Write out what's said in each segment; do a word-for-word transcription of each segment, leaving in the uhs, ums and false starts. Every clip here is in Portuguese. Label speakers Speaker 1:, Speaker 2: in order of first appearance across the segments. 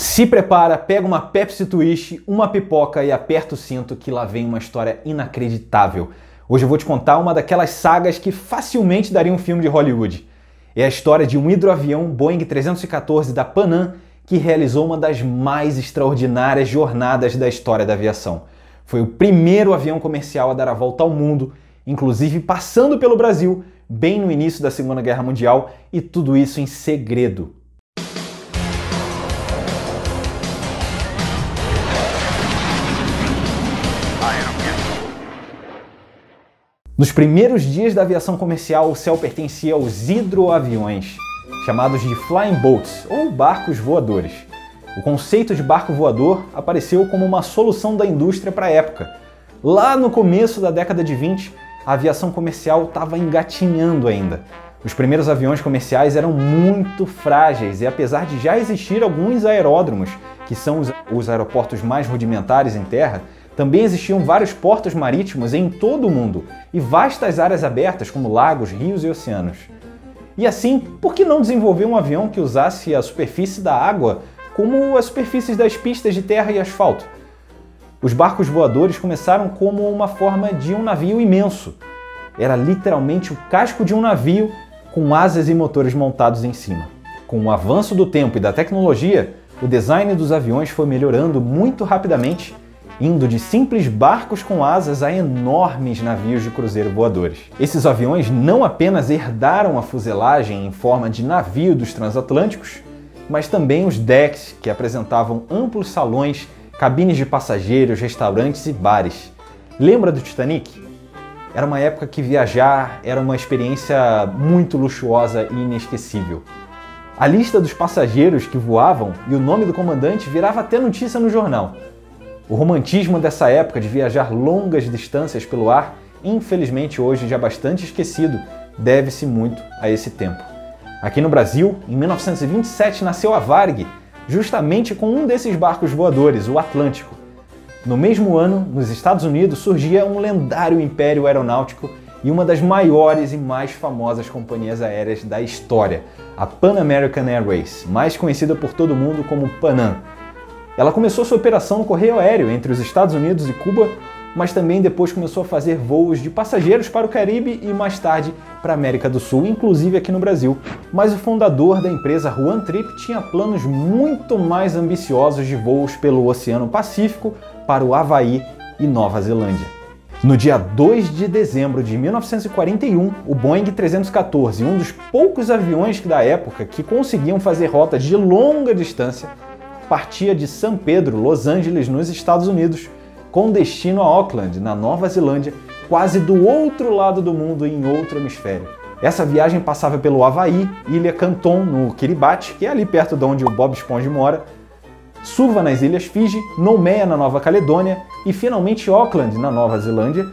Speaker 1: Se prepara, pega uma Pepsi Twist, uma pipoca e aperta o cinto que lá vem uma história inacreditável. Hoje eu vou te contar uma daquelas sagas que facilmente daria um filme de Hollywood. É a história de um hidroavião Boeing trezentos e quatorze da Pan Am que realizou uma das mais extraordinárias jornadas da história da aviação. Foi o primeiro avião comercial a dar a volta ao mundo, inclusive passando pelo Brasil, bem no início da Segunda Guerra Mundial, e tudo isso em segredo. Nos primeiros dias da aviação comercial, o céu pertencia aos hidroaviões, chamados de flying boats, ou barcos voadores. O conceito de barco voador apareceu como uma solução da indústria para a época. Lá no começo da década de vinte, a aviação comercial estava engatinhando ainda. Os primeiros aviões comerciais eram muito frágeis e, apesar de já existir alguns aeródromos, que são os aeroportos mais rudimentares em terra, também existiam vários portos marítimos em todo o mundo e vastas áreas abertas como lagos, rios e oceanos. E assim, por que não desenvolver um avião que usasse a superfície da água como as superfícies das pistas de terra e asfalto? Os barcos voadores começaram como uma forma de um navio imenso. Era literalmente o casco de um navio com asas e motores montados em cima. Com o avanço do tempo e da tecnologia, o design dos aviões foi melhorando muito rapidamente, indo de simples barcos com asas a enormes navios de cruzeiro voadores. Esses aviões não apenas herdaram a fuselagem em forma de navio dos transatlânticos, mas também os decks, que apresentavam amplos salões, cabines de passageiros, restaurantes e bares. Lembra do Titanic? Era uma época que viajar era uma experiência muito luxuosa e inesquecível. A lista dos passageiros que voavam e o nome do comandante virava até notícia no jornal. O romantismo dessa época de viajar longas distâncias pelo ar, infelizmente hoje já bastante esquecido, deve-se muito a esse tempo. Aqui no Brasil, em mil novecentos e vinte e sete, nasceu a Varig, justamente com um desses barcos voadores, o Atlântico. No mesmo ano, nos Estados Unidos, surgia um lendário império aeronáutico e uma das maiores e mais famosas companhias aéreas da história, a Pan American Airways, mais conhecida por todo mundo como Pan Am. Ela começou sua operação no correio aéreo entre os Estados Unidos e Cuba, mas também depois começou a fazer voos de passageiros para o Caribe e mais tarde para a América do Sul, inclusive aqui no Brasil. Mas o fundador da empresa, Juan Trippe, tinha planos muito mais ambiciosos de voos pelo Oceano Pacífico para o Havaí e Nova Zelândia. No dia dois de dezembro de mil novecentos e quarenta e um, o Boeing trezentos e quatorze, um dos poucos aviões da época que conseguiam fazer rotas de longa distância, partia de San Pedro, Los Angeles, nos Estados Unidos, com destino a Auckland, na Nova Zelândia, quase do outro lado do mundo, em outro hemisfério. Essa viagem passava pelo Havaí, Ilha Canton, no Kiribati, que é ali perto de onde o Bob Esponja mora, Suva, nas Ilhas Fiji, Nouméa, na Nova Caledônia, e finalmente Auckland, na Nova Zelândia,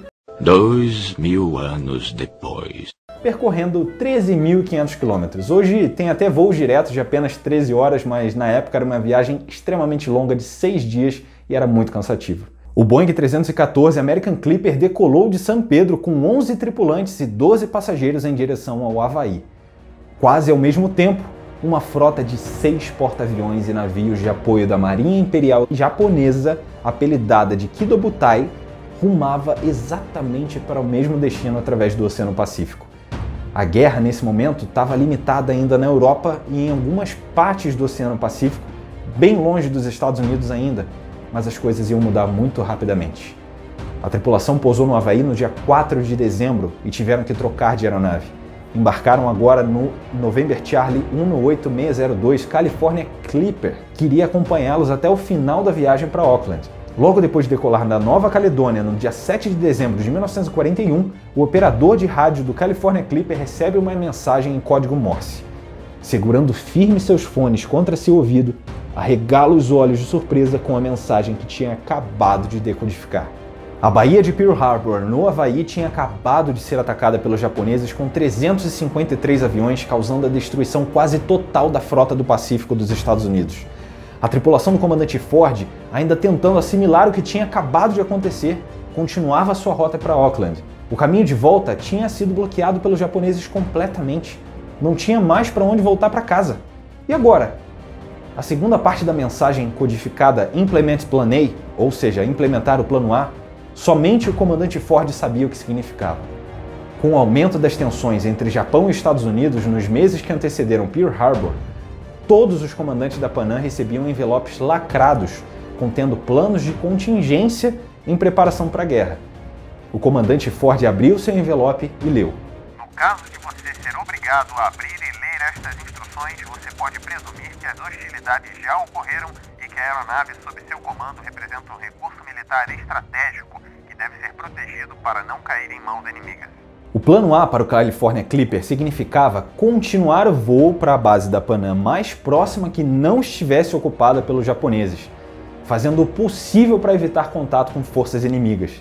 Speaker 2: Dois mil anos depois,
Speaker 1: percorrendo treze mil e quinhentos quilômetros. Hoje tem até voos diretos de apenas treze horas, mas na época era uma viagem extremamente longa de seis dias e era muito cansativo. O Boeing trezentos e quatorze American Clipper decolou de San Pedro com onze tripulantes e doze passageiros em direção ao Havaí. Quase ao mesmo tempo, uma frota de seis porta-aviões e navios de apoio da Marinha Imperial Japonesa, apelidada de Kidobutai, rumava exatamente para o mesmo destino através do Oceano Pacífico. A guerra, nesse momento, estava limitada ainda na Europa e em algumas partes do Oceano Pacífico, bem longe dos Estados Unidos ainda, mas as coisas iam mudar muito rapidamente. A tripulação pousou no Havaí no dia quatro de dezembro e tiveram que trocar de aeronave. Embarcaram agora no November Charlie um oito seis zero dois California Clipper, que iria acompanhá-los até o final da viagem para Auckland. Logo depois de decolar da Nova Caledônia, no dia sete de dezembro de mil novecentos e quarenta e um, o operador de rádio do California Clipper recebe uma mensagem em código Morse. Segurando firme seus fones contra seu ouvido, arregala os olhos de surpresa com a mensagem que tinha acabado de decodificar. A Baía de Pearl Harbor, no Havaí, tinha acabado de ser atacada pelos japoneses com trezentos e cinquenta e três aviões, causando a destruição quase total da frota do Pacífico dos Estados Unidos. A tripulação do comandante Ford, ainda tentando assimilar o que tinha acabado de acontecer, continuava sua rota para Auckland. O caminho de volta tinha sido bloqueado pelos japoneses completamente. Não tinha mais para onde voltar para casa. E agora? A segunda parte da mensagem codificada Implement Plan A, ou seja, implementar o plano A, somente o comandante Ford sabia o que significava. Com o aumento das tensões entre Japão e Estados Unidos nos meses que antecederam Pearl Harbor, todos os comandantes da Panam recebiam envelopes lacrados, contendo planos de contingência em preparação para a guerra. O comandante Ford abriu seu envelope e leu.
Speaker 3: No caso de você ser obrigado a abrir e ler estas instruções, você pode presumir que as hostilidades já ocorreram e que a aeronave sob seu comando representa um recurso militar estratégico que deve ser protegido para não cair em mãos inimigas.
Speaker 1: O plano A para o California Clipper significava continuar o voo para a base da Panam mais próxima que não estivesse ocupada pelos japoneses, fazendo o possível para evitar contato com forças inimigas.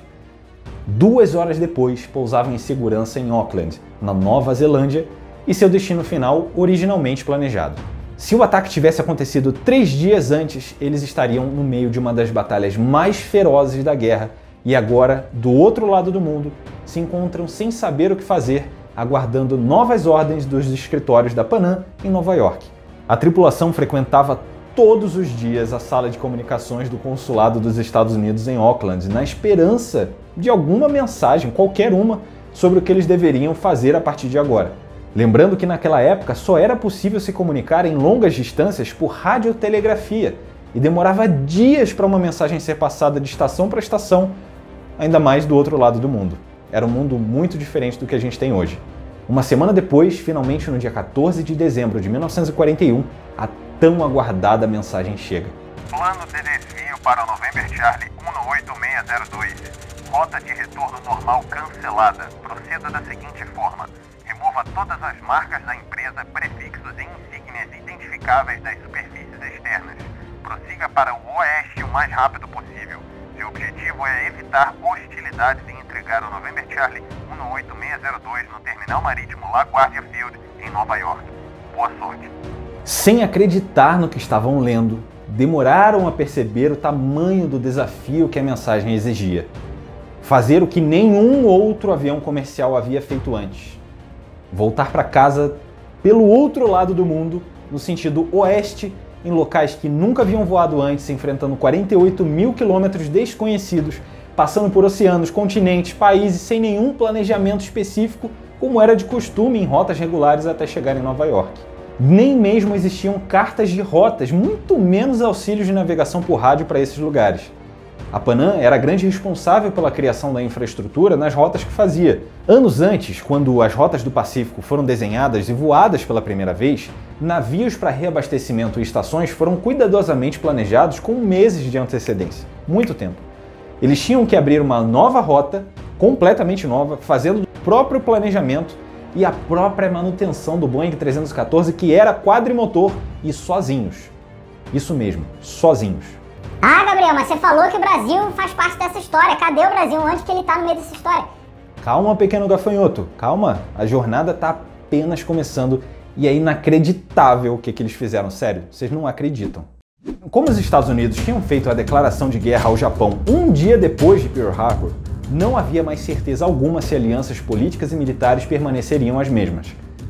Speaker 1: Duas horas depois, pousavam em segurança em Auckland, na Nova Zelândia, e seu destino final originalmente planejado. Se o ataque tivesse acontecido três dias antes, eles estariam no meio de uma das batalhas mais ferozes da guerra e agora, do outro lado do mundo, se encontram sem saber o que fazer, aguardando novas ordens dos escritórios da Panam em Nova York. A tripulação frequentava todos os dias a sala de comunicações do consulado dos Estados Unidos em Auckland, na esperança de alguma mensagem, qualquer uma, sobre o que eles deveriam fazer a partir de agora. Lembrando que naquela época só era possível se comunicar em longas distâncias por radiotelegrafia e demorava dias para uma mensagem ser passada de estação para estação, ainda mais do outro lado do mundo. Era um mundo muito diferente do que a gente tem hoje. Uma semana depois, finalmente no dia quatorze de dezembro de mil novecentos e quarenta e um, a tão aguardada mensagem chega.
Speaker 3: Plano de desvio para o November Charlie um oito seis zero dois. Rota de retorno normal cancelada. Proceda da seguinte forma. Remova todas as marcas da empresa, prefixos e insígnias identificáveis das superfícies externas. Prossiga para o oeste o mais rápido possível. Seu objetivo é evitar hostilidades e entregar o November Charlie um oito seis zero dois no terminal marítimo LaGuardia Field, em Nova York. Boa sorte.
Speaker 1: Sem acreditar no que estavam lendo, demoraram a perceber o tamanho do desafio que a mensagem exigia. Fazer o que nenhum outro avião comercial havia feito antes. Voltar para casa pelo outro lado do mundo, no sentido oeste, em locais que nunca haviam voado antes, enfrentando quarenta e oito mil quilômetros desconhecidos, passando por oceanos, continentes, países, sem nenhum planejamento específico, como era de costume em rotas regulares até chegar em Nova York. Nem mesmo existiam cartas de rotas, muito menos auxílios de navegação por rádio para esses lugares. A Panam era a grande responsável pela criação da infraestrutura nas rotas que fazia. Anos antes, quando as rotas do Pacífico foram desenhadas e voadas pela primeira vez, navios para reabastecimento e estações foram cuidadosamente planejados com meses de antecedência. Muito tempo. Eles tinham que abrir uma nova rota, completamente nova, fazendo o próprio planejamento e a própria manutenção do Boeing trezentos e quatorze, que era quadrimotor e sozinhos. Isso mesmo, sozinhos.
Speaker 4: Ah, Gabriel, mas você falou que o Brasil faz parte dessa história. Cadê o Brasil? Onde que ele tá no meio dessa história?
Speaker 1: Calma, pequeno gafanhoto, calma. A jornada tá apenas começando e é inacreditável o que, que eles fizeram, sério, vocês não acreditam. Como os Estados Unidos tinham feito a declaração de guerra ao Japão um dia depois de Pearl Harbor, não havia mais certeza alguma se alianças políticas e militares permaneceriam as mesmas.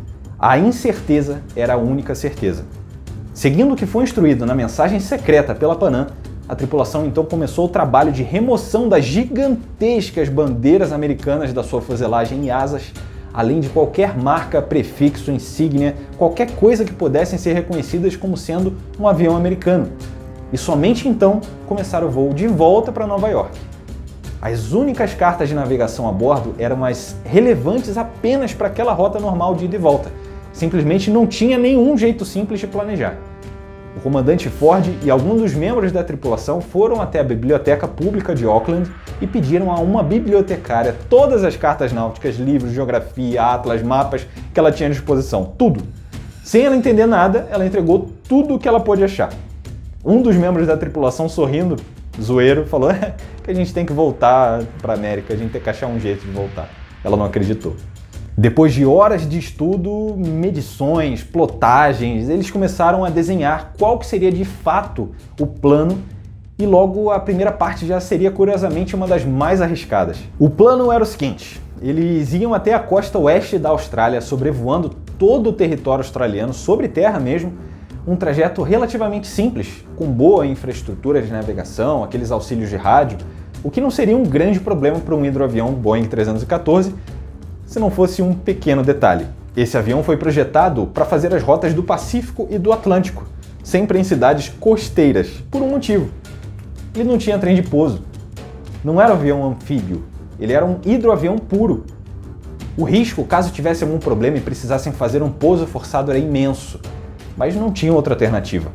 Speaker 1: A incerteza era a única certeza. Seguindo o que foi instruído na mensagem secreta pela Panam, a tripulação então começou o trabalho de remoção das gigantescas bandeiras americanas da sua fuselagem e asas, além de qualquer marca, prefixo, insígnia, qualquer coisa que pudessem ser reconhecidas como sendo um avião americano. E somente então começaram o voo de volta para Nova York. As únicas cartas de navegação a bordo eram as relevantes apenas para aquela rota normal de ida e volta. Simplesmente não tinha nenhum jeito simples de planejar. O comandante Ford e alguns dos membros da tripulação foram até a Biblioteca Pública de Auckland e pediram a uma bibliotecária todas as cartas náuticas, livros, geografia, atlas, mapas que ela tinha à disposição. Tudo. Sem ela entender nada, ela entregou tudo o que ela pôde achar. Um dos membros da tripulação, sorrindo, zoeiro, falou que a gente tem que voltar para a América, a gente tem que achar um jeito de voltar. Ela não acreditou. Depois de horas de estudo, medições, plotagens, eles começaram a desenhar qual que seria de fato o plano e logo a primeira parte já seria curiosamente uma das mais arriscadas. O plano era o seguinte, eles iam até a costa oeste da Austrália, sobrevoando todo o território australiano, sobre terra mesmo, um trajeto relativamente simples, com boa infraestrutura de navegação, aqueles auxílios de rádio, o que não seria um grande problema para um hidroavião Boeing trezentos e quatorze, se não fosse um pequeno detalhe. Esse avião foi projetado para fazer as rotas do Pacífico e do Atlântico, sempre em cidades costeiras, por um motivo. Ele não tinha trem de pouso. Não era um avião anfíbio, ele era um hidroavião puro. O risco, caso tivesse algum problema e precisassem fazer um pouso forçado, era imenso, mas não tinha outra alternativa.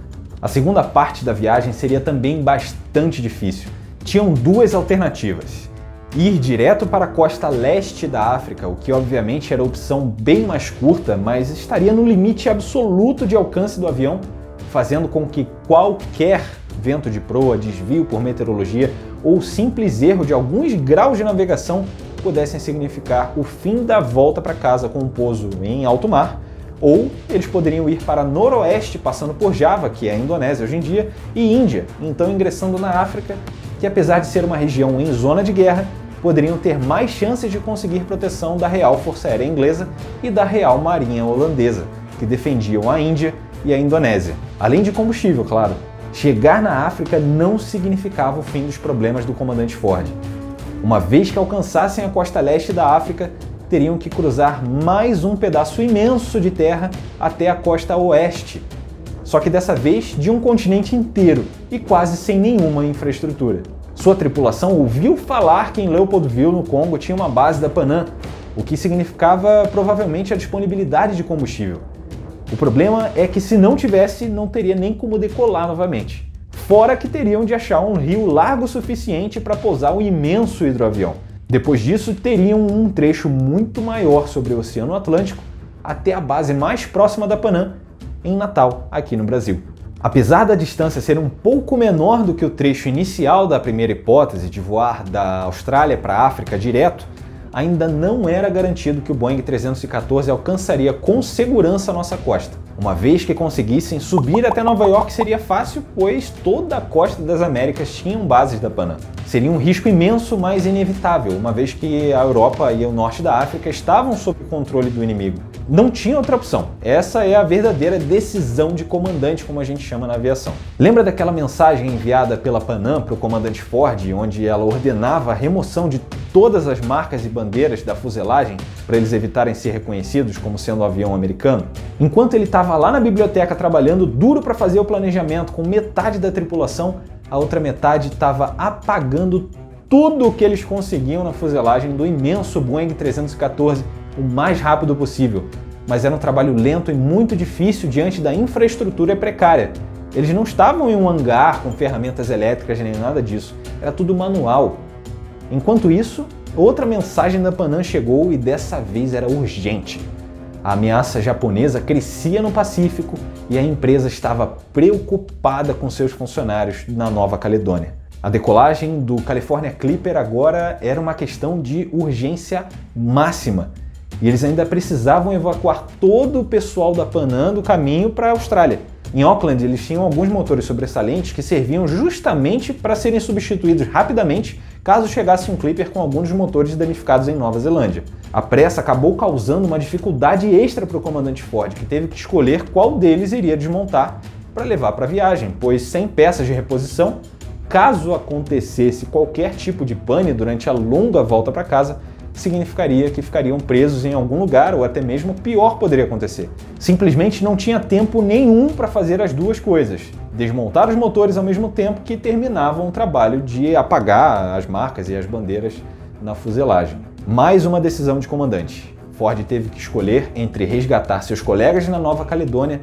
Speaker 1: A segunda parte da viagem seria também bastante difícil. Tinham duas alternativas. Ir direto para a costa leste da África, o que obviamente era a opção bem mais curta, mas estaria no limite absoluto de alcance do avião, fazendo com que qualquer vento de proa, desvio por meteorologia ou simples erro de alguns graus de navegação pudessem significar o fim da volta para casa com um pouso em alto mar, ou eles poderiam ir para noroeste, passando por Java, que é a Indonésia hoje em dia, e Índia, então ingressando na África, que apesar de ser uma região em zona de guerra, poderiam ter mais chances de conseguir proteção da Real Força Aérea Inglesa e da Real Marinha Holandesa, que defendiam a Índia e a Indonésia. Além de combustível, claro. Chegar na África não significava o fim dos problemas do comandante Ford. Uma vez que alcançassem a costa leste da África, teriam que cruzar mais um pedaço imenso de terra até a costa oeste, só que dessa vez de um continente inteiro e quase sem nenhuma infraestrutura. Sua tripulação ouviu falar que em Leopoldville, no Congo, tinha uma base da Panam, o que significava provavelmente a disponibilidade de combustível. O problema é que se não tivesse, não teria nem como decolar novamente. Fora que teriam de achar um rio largo o suficiente para pousar o imenso hidroavião. Depois disso, teriam um trecho muito maior sobre o Oceano Atlântico até a base mais próxima da Panam, em Natal, aqui no Brasil. Apesar da distância ser um pouco menor do que o trecho inicial da primeira hipótese de voar da Austrália para a África direto, ainda não era garantido que o Boeing trezentos e quatorze alcançaria com segurança a nossa costa. Uma vez que conseguissem subir até Nova York seria fácil, pois toda a costa das Américas tinham bases da Panam. Seria um risco imenso, mas inevitável, uma vez que a Europa e o norte da África estavam sob o controle do inimigo. Não tinha outra opção. Essa é a verdadeira decisão de comandante, como a gente chama na aviação. Lembra daquela mensagem enviada pela Panam para o comandante Ford, onde ela ordenava a remoção de todas as marcas e bandeiras da fuselagem para eles evitarem ser reconhecidos como sendo um avião americano? Enquanto ele estava lá na biblioteca trabalhando duro para fazer o planejamento com metade da tripulação, a outra metade estava apagando tudo o que eles conseguiam na fuselagem do imenso Boeing trezentos e quatorze o mais rápido possível. Mas era um trabalho lento e muito difícil diante da infraestrutura precária. Eles não estavam em um hangar com ferramentas elétricas nem nada disso, era tudo manual. Enquanto isso, outra mensagem da Panam chegou e dessa vez era urgente. A ameaça japonesa crescia no Pacífico e a empresa estava preocupada com seus funcionários na Nova Caledônia. A decolagem do California Clipper agora era uma questão de urgência máxima e eles ainda precisavam evacuar todo o pessoal da Panam do caminho para a Austrália. Em Auckland, eles tinham alguns motores sobressalentes que serviam justamente para serem substituídos rapidamente caso chegasse um Clipper com alguns dos motores danificados em Nova Zelândia. A pressa acabou causando uma dificuldade extra para o comandante Ford, que teve que escolher qual deles iria desmontar para levar para a viagem, pois sem peças de reposição, caso acontecesse qualquer tipo de pane durante a longa volta para casa, significaria que ficariam presos em algum lugar ou até mesmo pior poderia acontecer. Simplesmente não tinha tempo nenhum para fazer as duas coisas. Desmontar os motores ao mesmo tempo que terminavam o trabalho de apagar as marcas e as bandeiras na fuselagem. Mais uma decisão de comandante. Ford teve que escolher entre resgatar seus colegas na Nova Caledônia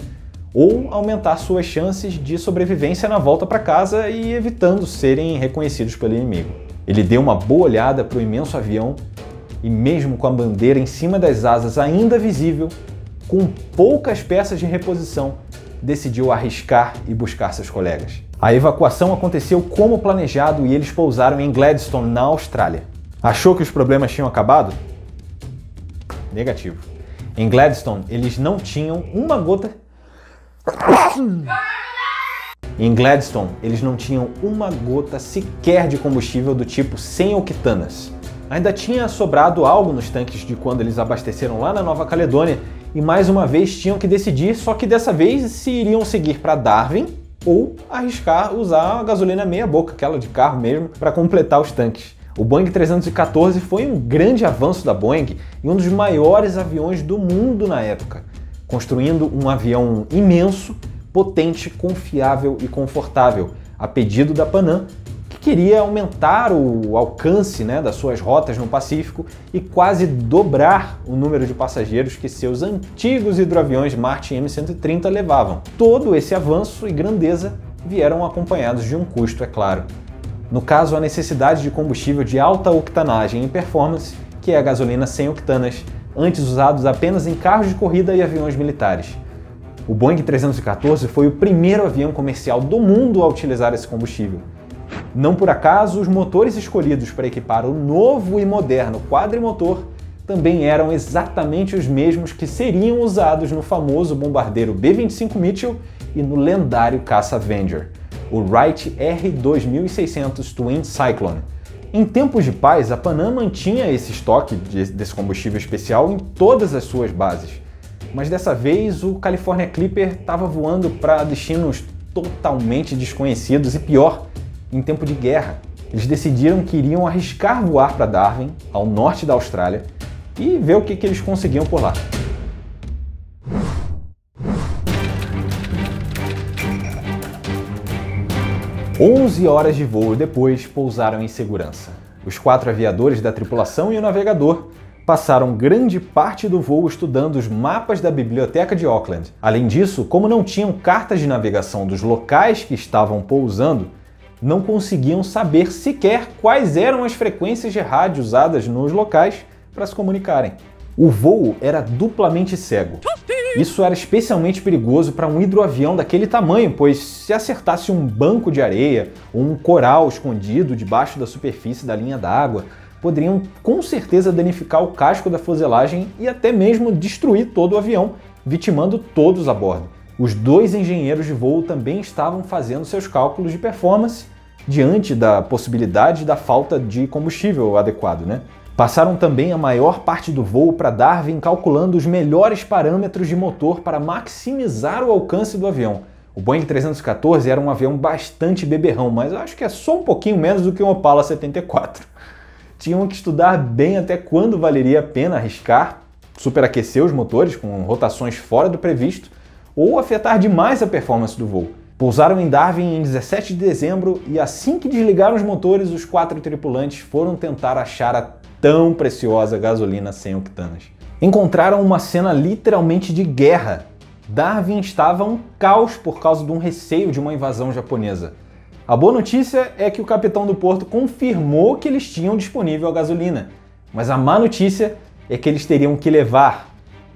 Speaker 1: ou aumentar suas chances de sobrevivência na volta para casa e evitando serem reconhecidos pelo inimigo. Ele deu uma boa olhada para o imenso avião e mesmo com a bandeira em cima das asas ainda visível, com poucas peças de reposição, decidiu arriscar e buscar seus colegas. A evacuação aconteceu como planejado e eles pousaram em Gladstone, na Austrália. Achou que os problemas tinham acabado? Negativo. Em Gladstone, eles não tinham uma gota... Em Gladstone, eles não tinham uma gota sequer de combustível do tipo cem octanas. Ainda tinha sobrado algo nos tanques de quando eles abasteceram lá na Nova Caledônia e mais uma vez tinham que decidir, só que dessa vez se iriam seguir para Darwin ou arriscar usar a gasolina meia boca, aquela de carro mesmo, para completar os tanques. O Boeing trezentos e quatorze foi um grande avanço da Boeing e um dos maiores aviões do mundo na época, construindo um avião imenso, potente, confiável e confortável, a pedido da Pan Am, que queria aumentar o alcance, né, das suas rotas no Pacífico e quase dobrar o número de passageiros que seus antigos hidroaviões Martin M cento e trinta levavam. Todo esse avanço e grandeza vieram acompanhados de um custo, é claro. No caso, a necessidade de combustível de alta octanagem e performance, que é a gasolina cem octanas, antes usados apenas em carros de corrida e aviões militares. O Boeing trezentos e quatorze foi o primeiro avião comercial do mundo a utilizar esse combustível. Não por acaso, os motores escolhidos para equipar o novo e moderno quadrimotor também eram exatamente os mesmos que seriam usados no famoso bombardeiro B vinte e cinco Mitchell e no lendário caça Avenger, o Wright R dois mil e seiscentos Twin Cyclone. Em tempos de paz, a Pan Am mantinha esse estoque desse combustível especial em todas as suas bases. Mas dessa vez o California Clipper estava voando para destinos totalmente desconhecidos e pior, em tempo de guerra. Eles decidiram que iriam arriscar voar para Darwin, ao norte da Austrália, e ver o que, que eles conseguiam por lá. onze horas de voo depois, pousaram em segurança. Os quatro aviadores da tripulação e o navegador passaram grande parte do voo estudando os mapas da biblioteca de Auckland. Além disso, como não tinham cartas de navegação dos locais que estavam pousando, não conseguiam saber sequer quais eram as frequências de rádio usadas nos locais para se comunicarem. O voo era duplamente cego. Isso era especialmente perigoso para um hidroavião daquele tamanho, pois se acertasse um banco de areia ou um coral escondido debaixo da superfície da linha d'água, poderiam com certeza danificar o casco da fuselagem e até mesmo destruir todo o avião, vitimando todos a bordo. Os dois engenheiros de voo também estavam fazendo seus cálculos de performance diante da possibilidade da falta de combustível adequado, né? Passaram também a maior parte do voo para Darwin calculando os melhores parâmetros de motor para maximizar o alcance do avião. O Boeing trezentos e quatorze era um avião bastante beberrão, mas eu acho que é só um pouquinho menos do que um Opala setenta e quatro. Tinham que estudar bem até quando valeria a pena arriscar, superaquecer os motores com rotações fora do previsto ou afetar demais a performance do voo. Pousaram em Darwin em dezessete de dezembro e assim que desligaram os motores, os quatro tripulantes foram tentar achar a tão preciosa gasolina cem octanas. Encontraram uma cena literalmente de guerra. Darwin estava um caos por causa de um receio de uma invasão japonesa. A boa notícia é que o capitão do porto confirmou que eles tinham disponível a gasolina, mas a má notícia é que eles teriam que levar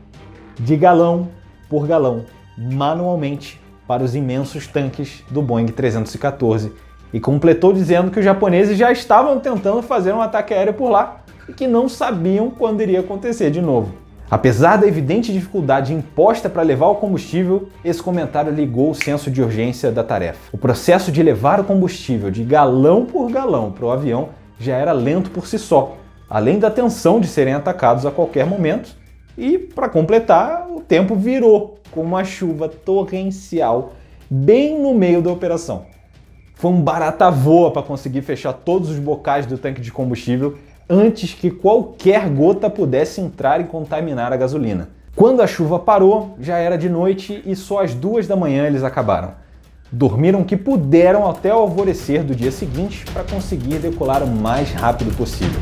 Speaker 1: de galão por galão, manualmente, para os imensos tanques do Boeing trezentos e quatorze, e completou dizendo que os japoneses já estavam tentando fazer um ataque aéreo por lá e que não sabiam quando iria acontecer de novo. Apesar da evidente dificuldade imposta para levar o combustível, esse comentário ligou o senso de urgência da tarefa. O processo de levar o combustível de galão por galão para o avião já era lento por si só, além da tensão de serem atacados a qualquer momento, e, para completar, o tempo virou com uma chuva torrencial bem no meio da operação. Foi um barata voa para conseguir fechar todos os bocais do tanque de combustível antes que qualquer gota pudesse entrar e contaminar a gasolina. Quando a chuva parou, já era de noite e só às duas da manhã eles acabaram. Dormiram o que puderam até o alvorecer do dia seguinte para conseguir decolar o mais rápido possível.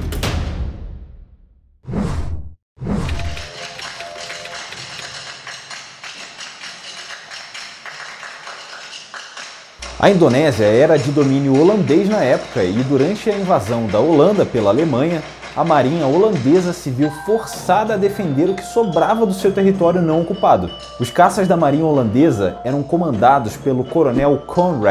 Speaker 1: A Indonésia era de domínio holandês na época e durante a invasão da Holanda pela Alemanha, a marinha holandesa se viu forçada a defender o que sobrava do seu território não ocupado. Os caças da marinha holandesa eram comandados pelo coronel Conrad,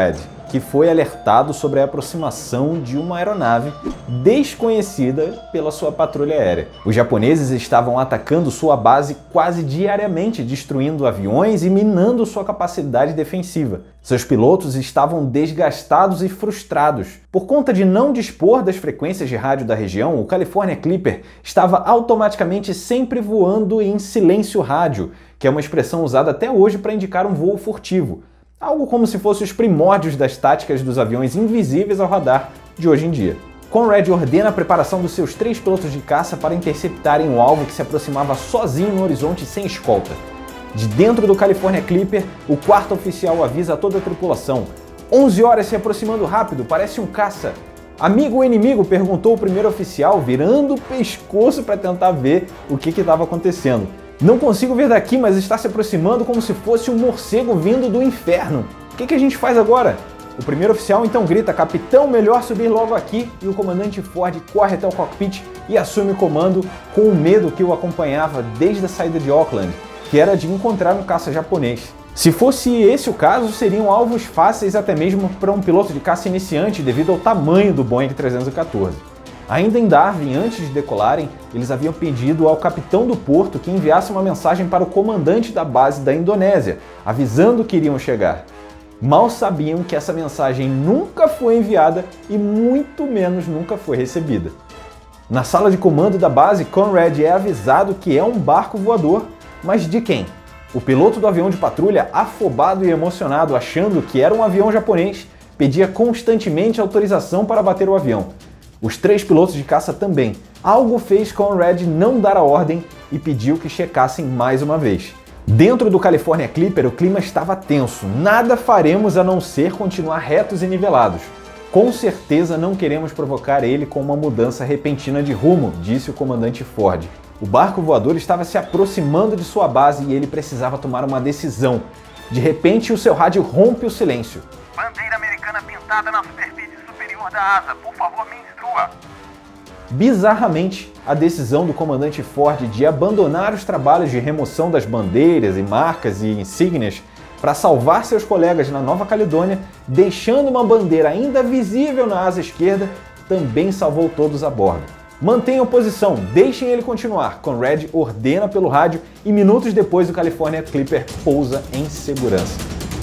Speaker 1: que foi alertado sobre a aproximação de uma aeronave desconhecida pela sua patrulha aérea. Os japoneses estavam atacando sua base quase diariamente, destruindo aviões e minando sua capacidade defensiva. Seus pilotos estavam desgastados e frustrados. Por conta de não dispor das frequências de rádio da região, o California Clipper estava automaticamente sempre voando em silêncio rádio, que é uma expressão usada até hoje para indicar um voo furtivo. Algo como se fosse os primórdios das táticas dos aviões invisíveis ao radar de hoje em dia. Conrad ordena a preparação dos seus três pilotos de caça para interceptarem o alvo que se aproximava sozinho no horizonte sem escolta. De dentro do California Clipper, o quarto oficial avisa a toda a tripulação: onze horas se aproximando rápido, parece um caça. Amigo ou inimigo? Perguntou o primeiro oficial, virando o pescoço para tentar ver o que estava acontecendo. Não consigo ver daqui, mas está se aproximando como se fosse um morcego vindo do inferno. O que, que a gente faz agora? O primeiro oficial então grita: capitão, melhor subir logo aqui, e o comandante Ford corre até o cockpit e assume o comando com o medo que o acompanhava desde a saída de Auckland, que era de encontrar um caça japonês. Se fosse esse o caso, seriam alvos fáceis até mesmo para um piloto de caça iniciante devido ao tamanho do Boeing trezentos e quatorze. Ainda em Darwin, antes de decolarem, eles haviam pedido ao capitão do porto que enviasse uma mensagem para o comandante da base da Indonésia, avisando que iriam chegar. Mal sabiam que essa mensagem nunca foi enviada e muito menos nunca foi recebida. Na sala de comando da base, Conrad é avisado que é um barco voador, mas de quem? O piloto do avião de patrulha, afobado e emocionado, achando que era um avião japonês, pedia constantemente autorização para abater o avião. Os três pilotos de caça também. Algo fez Conrad não dar a ordem e pediu que checassem mais uma vez. Dentro do California Clipper, o clima estava tenso. Nada faremos a não ser continuar retos e nivelados. Com certeza não queremos provocar ele com uma mudança repentina de rumo, disse o comandante Ford. O barco voador estava se aproximando de sua base e ele precisava tomar uma decisão. De repente, o seu rádio rompe o silêncio.
Speaker 3: Bandeira americana pintada na superfície superior da asa. Por favor, me instrua.
Speaker 1: Bizarramente, a decisão do comandante Ford de abandonar os trabalhos de remoção das bandeiras e marcas e insígnias para salvar seus colegas na Nova Caledônia, deixando uma bandeira ainda visível na asa esquerda, também salvou todos a bordo. Mantenham posição, deixem ele continuar, Conrad ordena pelo rádio e minutos depois o California Clipper pousa em segurança.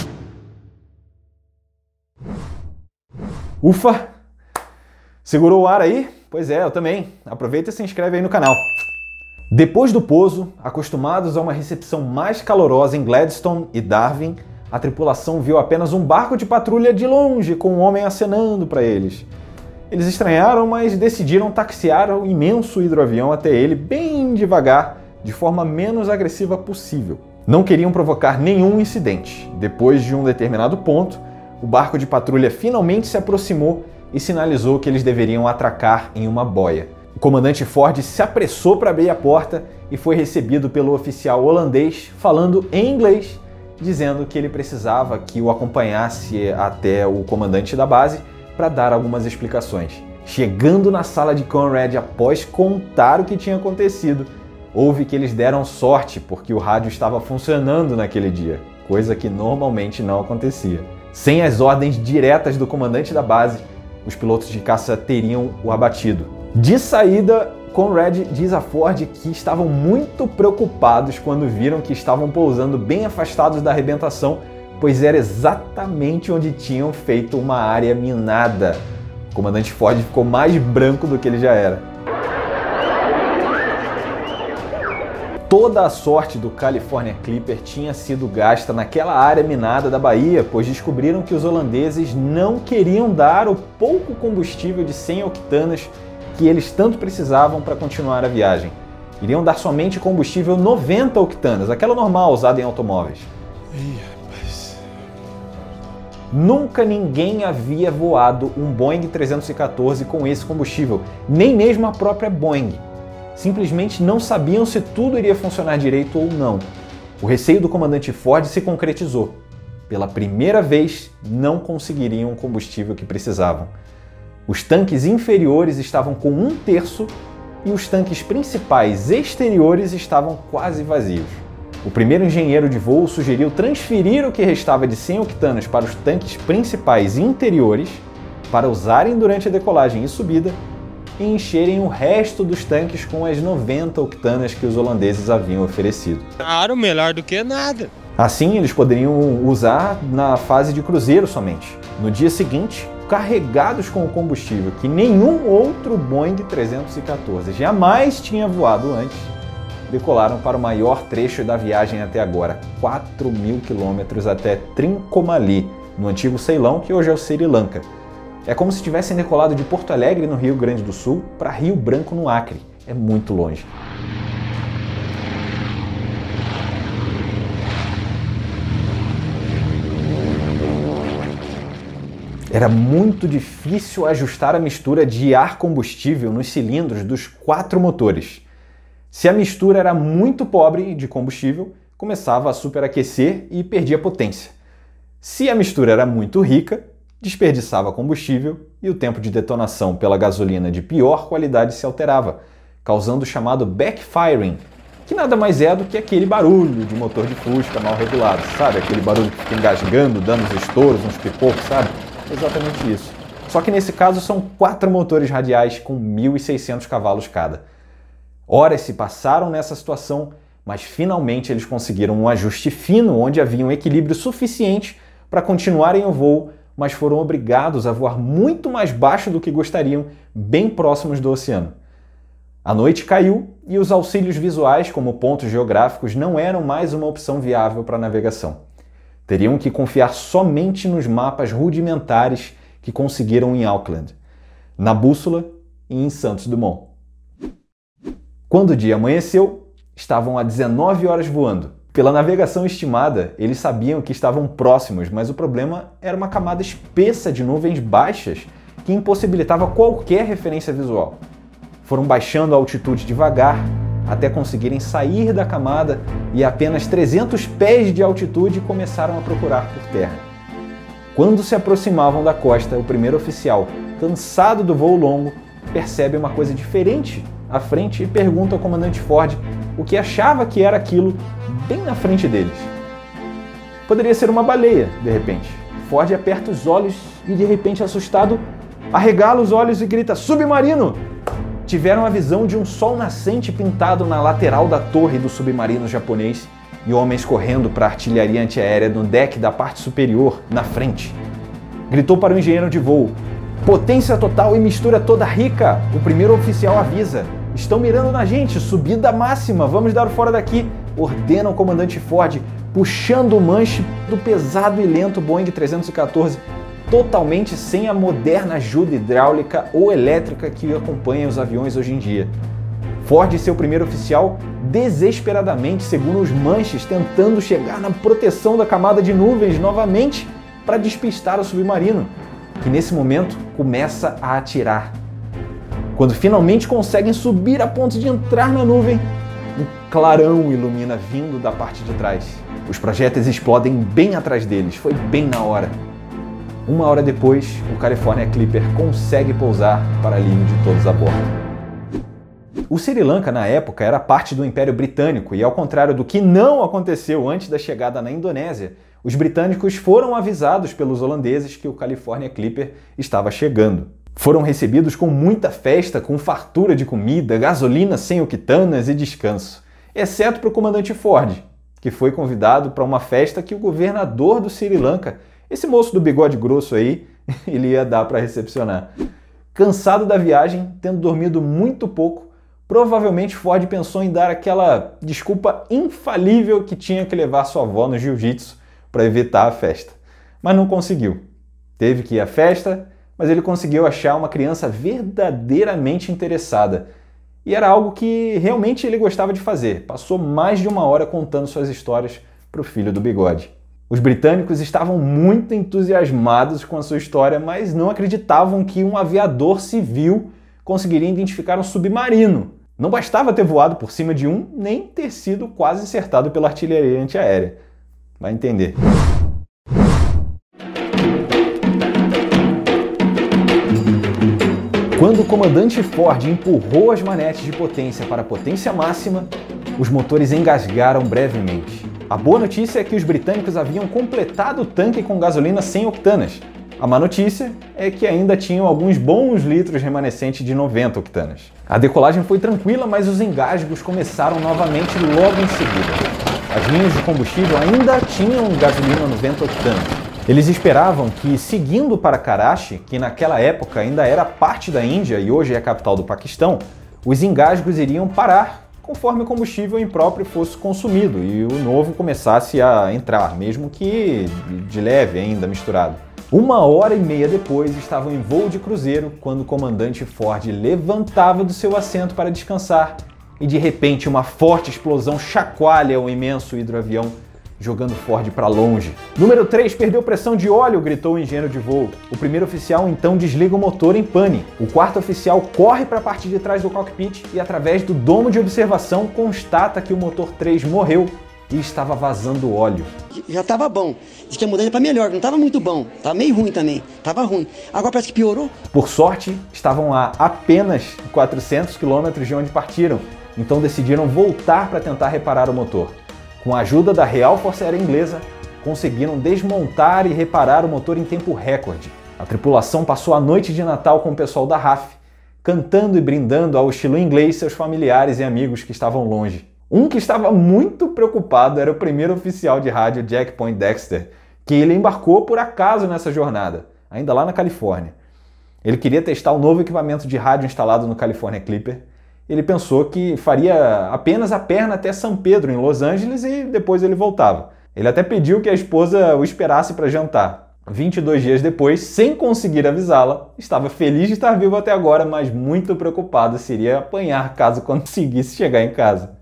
Speaker 1: Ufa! Segurou o ar aí? Pois é, eu também. Aproveita e se inscreve aí no canal. Depois do pouso, acostumados a uma recepção mais calorosa em Gladstone e Darwin, a tripulação viu apenas um barco de patrulha de longe com um homem acenando para eles. Eles estranharam, mas decidiram taxiar o imenso hidroavião até ele bem devagar, de forma menos agressiva possível. Não queriam provocar nenhum incidente. Depois de um determinado ponto, o barco de patrulha finalmente se aproximou e sinalizou que eles deveriam atracar em uma boia. O comandante Ford se apressou para abrir a porta e foi recebido pelo oficial holandês falando em inglês, dizendo que ele precisava que o acompanhasse até o comandante da base para dar algumas explicações. Chegando na sala de Conrad após contar o que tinha acontecido, houve que eles deram sorte porque o rádio estava funcionando naquele dia, coisa que normalmente não acontecia. Sem as ordens diretas do comandante da base, os pilotos de caça teriam o abatido. De saída, Conrad diz a Ford que estavam muito preocupados quando viram que estavam pousando bem afastados da arrebentação, pois era exatamente onde tinham feito uma área minada. O comandante Ford ficou mais branco do que ele já era. Toda a sorte do California Clipper tinha sido gasta naquela área minada da Bahia, pois descobriram que os holandeses não queriam dar o pouco combustível de cem octanas que eles tanto precisavam para continuar a viagem. Iriam dar somente combustível noventa octanas, aquela normal usada em automóveis. Ih, rapaz. Nunca ninguém havia voado um Boeing trezentos e quatorze com esse combustível, nem mesmo a própria Boeing. Simplesmente não sabiam se tudo iria funcionar direito ou não. O receio do comandante Ford se concretizou. Pela primeira vez, não conseguiriam o combustível que precisavam. Os tanques inferiores estavam com um terço e os tanques principais exteriores estavam quase vazios. O primeiro engenheiro de voo sugeriu transferir o que restava de cem octanas para os tanques principais interiores para usarem durante a decolagem e subida e encherem o resto dos tanques com as noventa octanas que os holandeses haviam oferecido.
Speaker 5: Claro, melhor do que nada.
Speaker 1: Assim, eles poderiam usar na fase de cruzeiro somente. No dia seguinte, carregados com o combustível que nenhum outro Boeing trezentos e quatorze jamais tinha voado antes, decolaram para o maior trecho da viagem até agora, quatro mil quilômetros até Trincomalee, no antigo Ceilão, que hoje é o Sri Lanka. É como se tivessem decolado de Porto Alegre, no Rio Grande do Sul, para Rio Branco, no Acre. É muito longe. Era muito difícil ajustar a mistura de ar-combustível nos cilindros dos quatro motores. Se a mistura era muito pobre de combustível, começava a superaquecer e perdia potência. Se a mistura era muito rica, desperdiçava combustível e o tempo de detonação pela gasolina de pior qualidade se alterava, causando o chamado backfiring, que nada mais é do que aquele barulho de motor de Fusca mal regulado, sabe? Aquele barulho que fica engasgando, dando uns estouros, uns pipocos, sabe? Exatamente isso. Só que nesse caso são quatro motores radiais com mil e seiscentos cavalos cada. Horas se passaram nessa situação, mas finalmente eles conseguiram um ajuste fino onde havia um equilíbrio suficiente para continuarem o voo, mas foram obrigados a voar muito mais baixo do que gostariam, bem próximos do oceano. A noite caiu e os auxílios visuais, como pontos geográficos, não eram mais uma opção viável para a navegação. Teriam que confiar somente nos mapas rudimentares que conseguiram em Auckland, na bússola e em Santos Dumont. Quando o dia amanheceu, estavam a dezenove horas voando. Pela navegação estimada, eles sabiam que estavam próximos, mas o problema era uma camada espessa de nuvens baixas que impossibilitava qualquer referência visual. Foram baixando a altitude devagar, até conseguirem sair da camada e a apenas trezentos pés de altitude começaram a procurar por terra. Quando se aproximavam da costa, o primeiro oficial, cansado do voo longo, percebe uma coisa diferente à frente e pergunta ao comandante Ford o que achava que era aquilo bem na frente deles. Poderia ser uma baleia, de repente. Ford aperta os olhos e, de repente, assustado, arregala os olhos e grita: "Submarino!" Tiveram a visão de um sol nascente pintado na lateral da torre do submarino japonês e homens correndo para a artilharia antiaérea no deck da parte superior, na frente. Gritou para o engenheiro de voo: "Potência total e mistura toda rica!" O primeiro oficial avisa: "Estão mirando na gente, subida máxima, vamos dar o fora daqui!" Ordena o comandante Ford, puxando o manche do pesado e lento Boeing trezentos e quatorze, totalmente sem a moderna ajuda hidráulica ou elétrica que acompanha os aviões hoje em dia. Ford e seu primeiro oficial desesperadamente seguram os manches, tentando chegar na proteção da camada de nuvens novamente para despistar o submarino, que nesse momento começa a atirar. Quando finalmente conseguem subir a ponto de entrar na nuvem, um clarão ilumina vindo da parte de trás. Os projéteis explodem bem atrás deles, foi bem na hora. Uma hora depois, o California Clipper consegue pousar para alívio de todos a bordo. O Sri Lanka, na época, era parte do Império Britânico e, ao contrário do que não aconteceu antes da chegada na Indonésia, os britânicos foram avisados pelos holandeses que o California Clipper estava chegando. Foram recebidos com muita festa, com fartura de comida, gasolina sem octanas e descanso, exceto para o comandante Ford, que foi convidado para uma festa que o governador do Sri Lanka, esse moço do bigode grosso aí, ele ia dar para recepcionar. Cansado da viagem, tendo dormido muito pouco, provavelmente Ford pensou em dar aquela desculpa infalível que tinha que levar sua avó no jiu-jitsu para evitar a festa. Mas não conseguiu. Teve que ir à festa, mas ele conseguiu achar uma criança verdadeiramente interessada. E era algo que realmente ele gostava de fazer. Passou mais de uma hora contando suas histórias para o filho do bigode. Os britânicos estavam muito entusiasmados com a sua história, mas não acreditavam que um aviador civil conseguiria identificar um submarino. Não bastava ter voado por cima de um, nem ter sido quase acertado pela artilharia antiaérea. Vai entender. Quando o comandante Ford empurrou as manetes de potência para a potência máxima, os motores engasgaram brevemente. A boa notícia é que os britânicos haviam completado o tanque com gasolina cem octanas. A má notícia é que ainda tinham alguns bons litros remanescentes de noventa octanas. A decolagem foi tranquila, mas os engasgos começaram novamente logo em seguida. As linhas de combustível ainda tinham gasolina noventa octanas. Eles esperavam que, seguindo para Karachi, que naquela época ainda era parte da Índia e hoje é a capital do Paquistão, os engasgos iriam parar conforme o combustível impróprio fosse consumido e o novo começasse a entrar, mesmo que de leve ainda misturado. Uma hora e meia depois, estavam em voo de cruzeiro quando o comandante Ford levantava do seu assento para descansar e de repente uma forte explosão chacoalha o imenso hidroavião, jogando Ford para longe. Número três perdeu pressão de óleo, gritou o engenheiro de voo. O primeiro oficial então desliga o motor em pane. O quarto oficial corre para a parte de trás do cockpit e através do domo de observação constata que o motor três morreu e estava vazando óleo.
Speaker 6: Já estava bom. Diz que a mudança para melhor, não estava muito bom. Estava meio ruim também. Estava ruim. Agora parece que piorou.
Speaker 1: Por sorte, estavam a apenas quatrocentos quilômetros de onde partiram, então decidiram voltar para tentar reparar o motor. Com a ajuda da Real Força Aérea Inglesa, conseguiram desmontar e reparar o motor em tempo recorde. A tripulação passou a noite de Natal com o pessoal da R A F, cantando e brindando ao estilo inglês seus familiares e amigos que estavam longe. Um que estava muito preocupado era o primeiro oficial de rádio Jack Poindexter, que ele embarcou por acaso nessa jornada, ainda lá na Califórnia. Ele queria testar o novo equipamento de rádio instalado no California Clipper. Ele pensou que faria apenas a perna até São Pedro, em Los Angeles, e depois ele voltava. Ele até pediu que a esposa o esperasse para jantar. vinte e dois dias depois, sem conseguir avisá-la, estava feliz de estar vivo até agora, mas muito preocupado se iria apanhar caso conseguisse chegar em casa.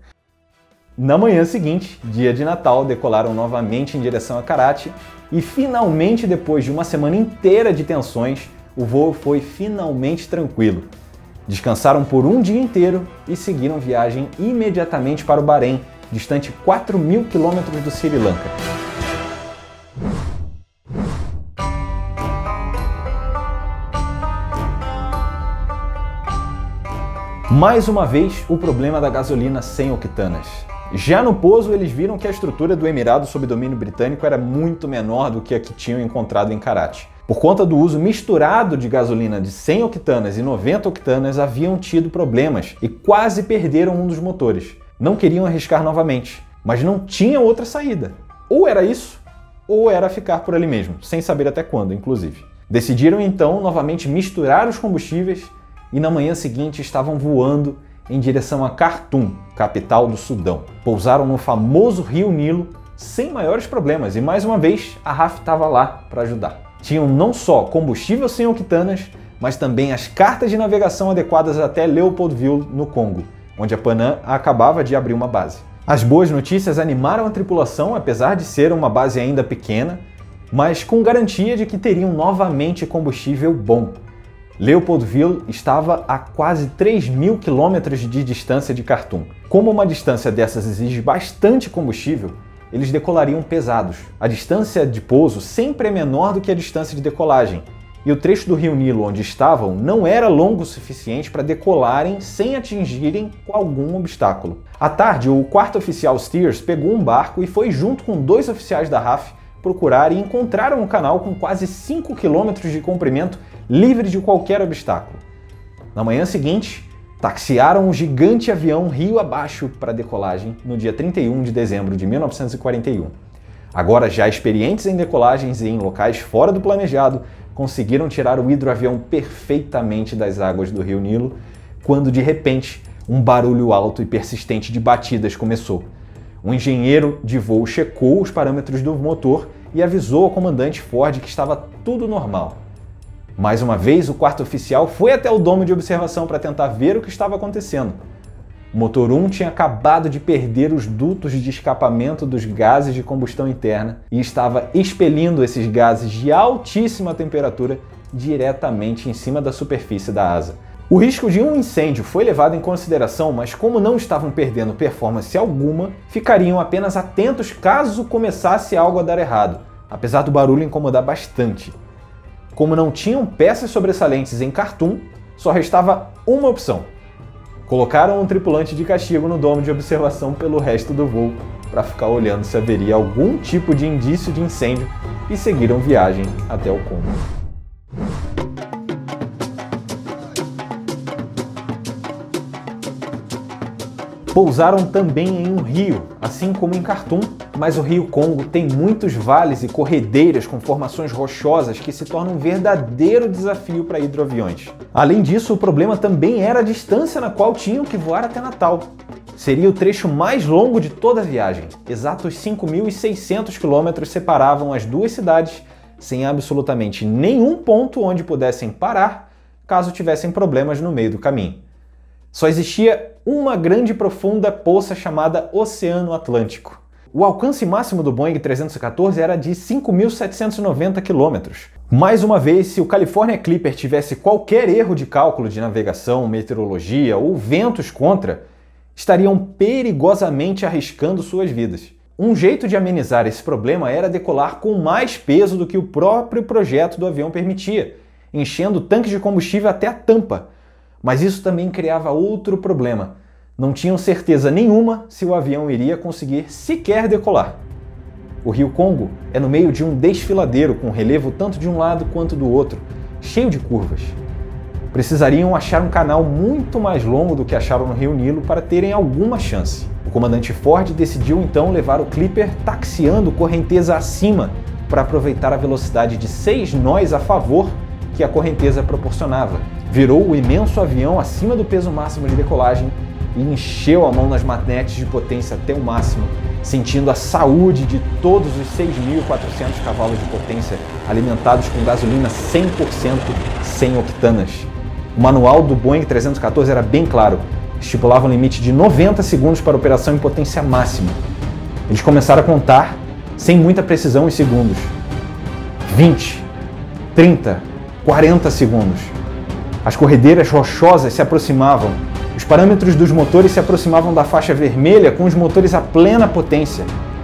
Speaker 1: Na manhã seguinte, dia de Natal, decolaram novamente em direção a Karachi e finalmente, depois de uma semana inteira de tensões, o voo foi finalmente tranquilo. Descansaram por um dia inteiro e seguiram viagem imediatamente para o Bahrein, distante quatro mil quilômetros do Sri Lanka. Mais uma vez, o problema da gasolina cem octanas. Já no pouso, eles viram que a estrutura do Emirado sob domínio britânico era muito menor do que a que tinham encontrado em Karachi. Por conta do uso misturado de gasolina de cem octanas e noventa octanas, haviam tido problemas e quase perderam um dos motores. Não queriam arriscar novamente, mas não tinham outra saída. Ou era isso, ou era ficar por ali mesmo, sem saber até quando, inclusive. Decidiram então novamente misturar os combustíveis e na manhã seguinte estavam voando em direção a Khartoum, capital do Sudão. Pousaram no famoso rio Nilo sem maiores problemas e mais uma vez a R A F estava lá para ajudar. Tinham não só combustível cem octanas, mas também as cartas de navegação adequadas até Leopoldville, no Congo, onde a Panam acabava de abrir uma base. As boas notícias animaram a tripulação, apesar de ser uma base ainda pequena, mas com garantia de que teriam novamente combustível bom. Leopoldville estava a quase três mil quilômetros de distância de Khartoum. Como uma distância dessas exige bastante combustível, eles decolariam pesados. A distância de pouso sempre é menor do que a distância de decolagem, e o trecho do rio Nilo onde estavam não era longo o suficiente para decolarem sem atingirem algum obstáculo. À tarde, o quarto oficial Steers pegou um barco e foi junto com dois oficiais da R A F procurar e encontraram um canal com quase cinco quilômetros de comprimento livre de qualquer obstáculo. Na manhã seguinte, taxiaram um gigante avião rio abaixo para a decolagem no dia trinta e um de dezembro de mil novecentos e quarenta e um. Agora já experientes em decolagens e em locais fora do planejado, conseguiram tirar o hidroavião perfeitamente das águas do rio Nilo, quando de repente um barulho alto e persistente de batidas começou. Um engenheiro de voo checou os parâmetros do motor e avisou ao comandante Ford que estava tudo normal. Mais uma vez, o quarto oficial foi até o domo de observação para tentar ver o que estava acontecendo. O motor um tinha acabado de perder os dutos de escapamento dos gases de combustão interna e estava expelindo esses gases de altíssima temperatura diretamente em cima da superfície da asa. O risco de um incêndio foi levado em consideração, mas como não estavam perdendo performance alguma, ficariam apenas atentos caso começasse algo a dar errado, apesar do barulho incomodar bastante. Como não tinham peças sobressalentes em Khartoum, só restava uma opção: Colocaram um tripulante de castigo no domo de observação pelo resto do voo para ficar olhando se haveria algum tipo de indício de incêndio e seguiram viagem até o Congo. Pousaram também em um rio, assim como em Khartoum, mas o rio Congo tem muitos vales e corredeiras com formações rochosas que se tornam um verdadeiro desafio para hidroaviões. Além disso, o problema também era a distância na qual tinham que voar até Natal. Seria o trecho mais longo de toda a viagem. Exatos cinco mil e seiscentos quilômetros separavam as duas cidades, sem absolutamente nenhum ponto onde pudessem parar caso tivessem problemas no meio do caminho. Só existia uma grande e profunda poça chamada Oceano Atlântico. O alcance máximo do Boeing trezentos e quatorze era de cinco mil setecentos e noventa quilômetros. Mais uma vez, se o California Clipper tivesse qualquer erro de cálculo de navegação, meteorologia ou ventos contra, estariam perigosamente arriscando suas vidas. Um jeito de amenizar esse problema era decolar com mais peso do que o próprio projeto do avião permitia, enchendo tanques de combustível até a tampa. Mas isso também criava outro problema. Não tinham certeza nenhuma se o avião iria conseguir sequer decolar. O rio Congo é no meio de um desfiladeiro com relevo tanto de um lado quanto do outro, cheio de curvas. Precisariam achar um canal muito mais longo do que acharam no rio Nilo para terem alguma chance. O comandante Ford decidiu então levar o Clipper taxiando correnteza acima para aproveitar a velocidade de seis nós a favor que a correnteza proporcionava. Virou o imenso avião acima do peso máximo de decolagem e encheu a mão nas manetes de potência até o máximo, sentindo a saúde de todos os seis mil e quatrocentos cavalos de potência alimentados com gasolina cem por cento sem octanas. O manual do Boeing trezentos e quatorze era bem claro, estipulava um limite de noventa segundos para operação em potência máxima. Eles começaram a contar, sem muita precisão, em segundos. vinte, trinta, quarenta segundos. As corredeiras rochosas se aproximavam. Os parâmetros dos motores se aproximavam da faixa vermelha com os motores a plena potência.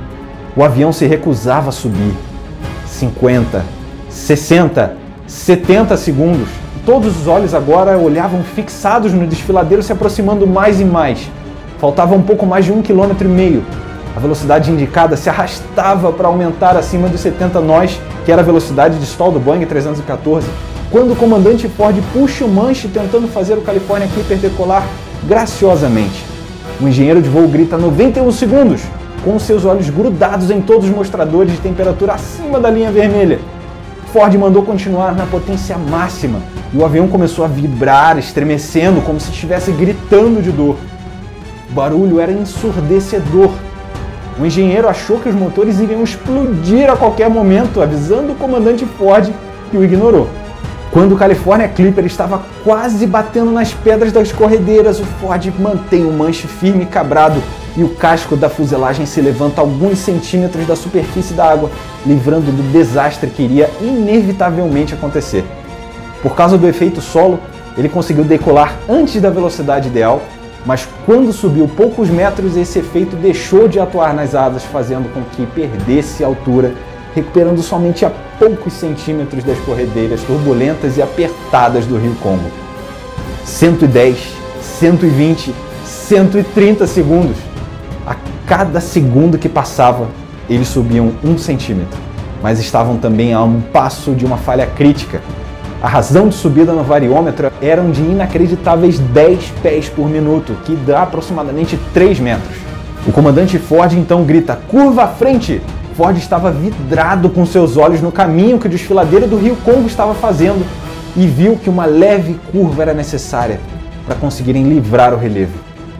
Speaker 1: O avião se recusava a subir. cinquenta, sessenta, setenta segundos. Todos os olhos agora olhavam fixados no desfiladeiro se aproximando mais e mais. Faltava um pouco mais de um quilômetro e meio. A velocidade indicada se arrastava para aumentar acima dos setenta nós, que era a velocidade de stall do Boeing trezentos e quatorze. Quando o comandante Ford puxa o manche tentando fazer o California Clipper decolar graciosamente. O engenheiro de voo grita noventa e um segundos, com seus olhos grudados em todos os mostradores de temperatura acima da linha vermelha. Ford mandou continuar na potência máxima e o avião começou a vibrar, estremecendo como se estivesse gritando de dor. O barulho era ensurdecedor. O engenheiro achou que os motores iriam explodir a qualquer momento, avisando o comandante Ford, que o ignorou. Quando o California Clipper estava quase batendo nas pedras das corredeiras, o Ford mantém o manche firme e cabrado e o casco da fuselagem se levanta alguns centímetros da superfície da água, livrando do desastre que iria inevitavelmente acontecer. Por causa do efeito solo, ele conseguiu decolar antes da velocidade ideal, mas quando subiu poucos metros, esse efeito deixou de atuar nas asas, fazendo com que perdesse altura, recuperando somente a poucos centímetros das corredeiras turbulentas e apertadas do rio Congo. cento e dez, cento e vinte, cento e trinta segundos. A cada segundo que passava, eles subiam um centímetro, mas estavam também a um passo de uma falha crítica. A razão de subida no variômetro eram de inacreditáveis dez pés por minuto, que dá aproximadamente três metros. O comandante Ford então grita: "Curva à frente!" Ford estava vidrado com seus olhos no caminho que o desfiladeiro do rio Congo estava fazendo e viu que uma leve curva era necessária para conseguirem livrar o relevo.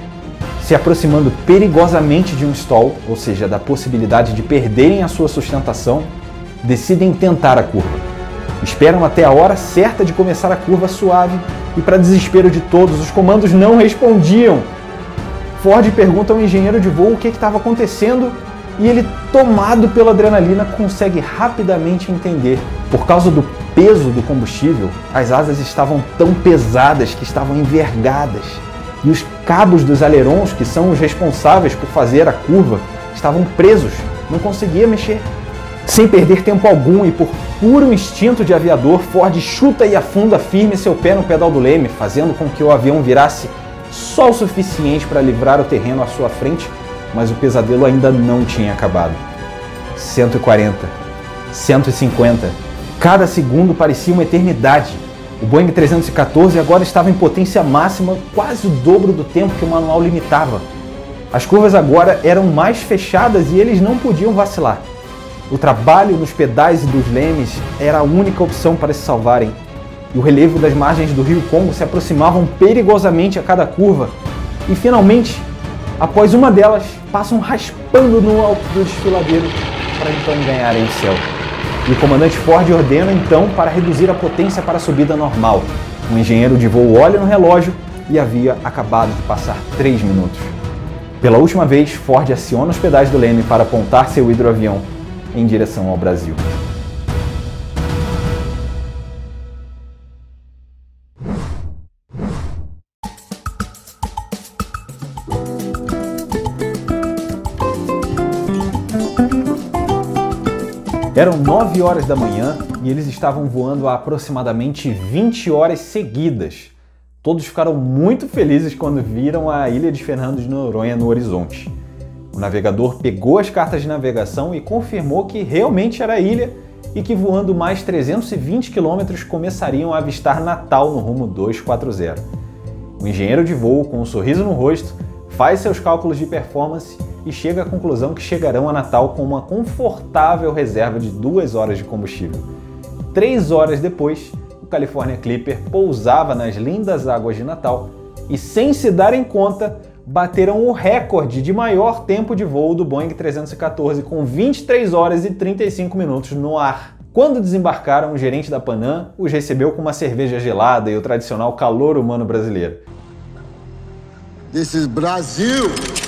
Speaker 1: Se aproximando perigosamente de um stall, ou seja, da possibilidade de perderem a sua sustentação, decidem tentar a curva. Esperam até a hora certa de começar a curva suave e, para desespero de todos, os comandos não respondiam. Ford pergunta ao engenheiro de voo o que estava acontecendo e ele, tomado pela adrenalina, consegue rapidamente entender. Por causa do peso do combustível, as asas estavam tão pesadas que estavam envergadas e os cabos dos alerons, que são os responsáveis por fazer a curva, estavam presos, não conseguia mexer. Sem perder tempo algum e por puro instinto de aviador, Ford chuta e afunda firme seu pé no pedal do leme, fazendo com que o avião virasse só o suficiente para livrar o terreno à sua frente, mas o pesadelo ainda não tinha acabado. cento e quarenta, cento e cinquenta, cada segundo parecia uma eternidade. O Boeing trezentos e quatorze agora estava em potência máxima, quase o dobro do tempo que o manual limitava. As curvas agora eram mais fechadas e eles não podiam vacilar. O trabalho nos pedais e dos lemes era a única opção para se salvarem. E o relevo das margens do rio Congo se aproximavam perigosamente a cada curva. E finalmente, após uma delas, passam raspando no alto do desfiladeiro para então ganharem o céu. E o comandante Ford ordena então para reduzir a potência para a subida normal. O engenheiro de voo olha no relógio e havia acabado de passar três minutos. Pela última vez, Ford aciona os pedais do leme para apontar seu hidroavião em direção ao Brasil. Eram nove horas da manhã e eles estavam voando há aproximadamente vinte horas seguidas. Todos ficaram muito felizes quando viram a ilha de Fernando de Noronha no horizonte. O navegador pegou as cartas de navegação e confirmou que realmente era a ilha e que voando mais trezentos e vinte quilômetros começariam a avistar Natal no rumo duzentos e quarenta. O engenheiro de voo, com um sorriso no rosto, faz seus cálculos de performance e chega à conclusão que chegarão a Natal com uma confortável reserva de duas horas de combustível. Três horas depois, o California Clipper pousava nas lindas águas de Natal e, sem se darem conta, bateram o recorde de maior tempo de voo do Boeing trezentos e quatorze, com vinte e três horas e trinta e cinco minutos no ar. Quando desembarcaram, o gerente da Panam os recebeu com uma cerveja gelada e o tradicional calor humano brasileiro.
Speaker 7: This is Brasil!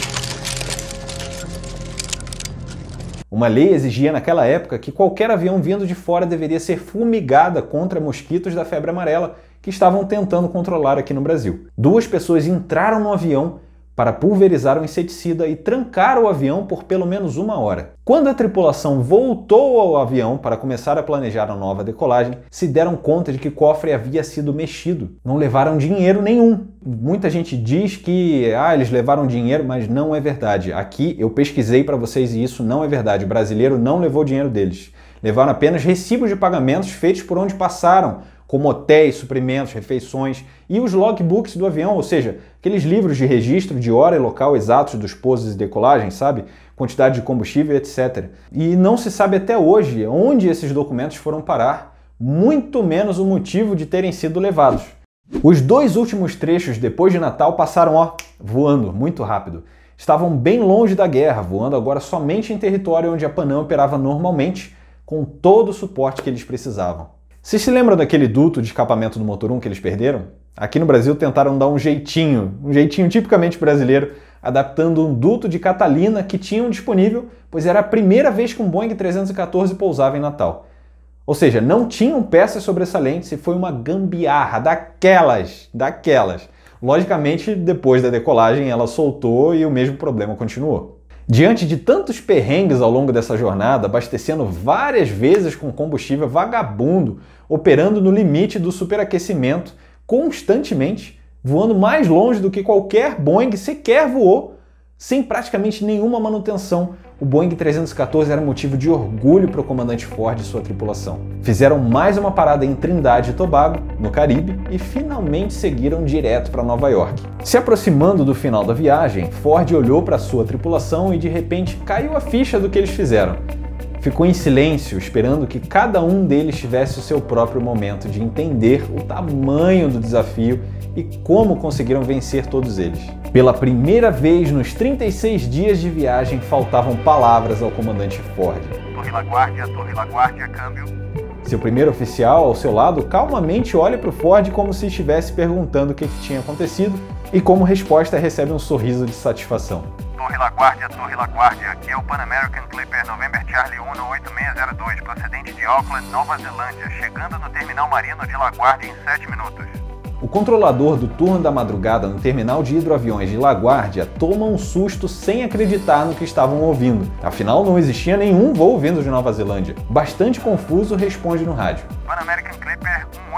Speaker 1: Uma lei exigia naquela época que qualquer avião vindo de fora deveria ser fumigada contra mosquitos da febre amarela que estavam tentando controlar aqui no Brasil. Duas pessoas entraram no avião para pulverizar o inseticida e trancar o avião por pelo menos uma hora. Quando a tripulação voltou ao avião para começar a planejar a nova decolagem, se deram conta de que o cofre havia sido mexido. Não levaram dinheiro nenhum. Muita gente diz que ah, eles levaram dinheiro, mas não é verdade. Aqui eu pesquisei para vocês e isso não é verdade. O brasileiro não levou dinheiro deles. Levaram apenas recibos de pagamentos feitos por onde passaram, como hotéis, suprimentos, refeições e os logbooks do avião, ou seja, aqueles livros de registro de hora e local exatos dos pousos e decolagens, sabe? Quantidade de combustível, etcétera. E não se sabe até hoje onde esses documentos foram parar, muito menos o motivo de terem sido levados. Os dois últimos trechos depois de Natal passaram, ó, voando muito rápido. Estavam bem longe da guerra, voando agora somente em território onde a Panam operava normalmente, com todo o suporte que eles precisavam. Vocês se lembram daquele duto de escapamento do motor um que eles perderam? Aqui no Brasil tentaram dar um jeitinho, um jeitinho tipicamente brasileiro, adaptando um duto de Catalina que tinham disponível, pois era a primeira vez que um Boeing trezentos e quatorze pousava em Natal. Ou seja, não tinham peças sobressalentes e foi uma gambiarra daquelas, daquelas. Logicamente, depois da decolagem ela soltou e o mesmo problema continuou. Diante de tantos perrengues ao longo dessa jornada, abastecendo várias vezes com combustível vagabundo, operando no limite do superaquecimento, constantemente, voando mais longe do que qualquer Boeing sequer voou, sem praticamente nenhuma manutenção, o Boeing trezentos e quatorze era motivo de orgulho para o comandante Ford e sua tripulação. Fizeram mais uma parada em Trindade e Tobago, no Caribe, e finalmente seguiram direto para Nova York. Se aproximando do final da viagem, Ford olhou para sua tripulação e de repente caiu a ficha do que eles fizeram. Ficou em silêncio, esperando que cada um deles tivesse o seu próprio momento de entender o tamanho do desafio e como conseguiram vencer todos eles. Pela primeira vez nos trinta e seis dias de viagem, faltavam palavras ao comandante Ford.
Speaker 3: Torre LaGuardia, Torre LaGuardia, câmbio.
Speaker 1: Seu primeiro oficial, ao seu lado, calmamente olha para o Ford como se estivesse perguntando o que, que tinha acontecido e, como resposta, recebe um sorriso de satisfação.
Speaker 3: Torre LaGuardia, Torre LaGuardia, aqui é o Pan American Clipper November Charlie um oito seis zero dois, procedente de Auckland, Nova Zelândia, chegando no terminal marino de LaGuardia em sete minutos.
Speaker 1: O controlador do turno da madrugada no terminal de hidroaviões de LaGuardia toma um susto sem acreditar no que estavam ouvindo. Afinal, não existia nenhum voo vindo de Nova Zelândia. Bastante confuso, responde no rádio.
Speaker 3: Pan American Clipper um oito seis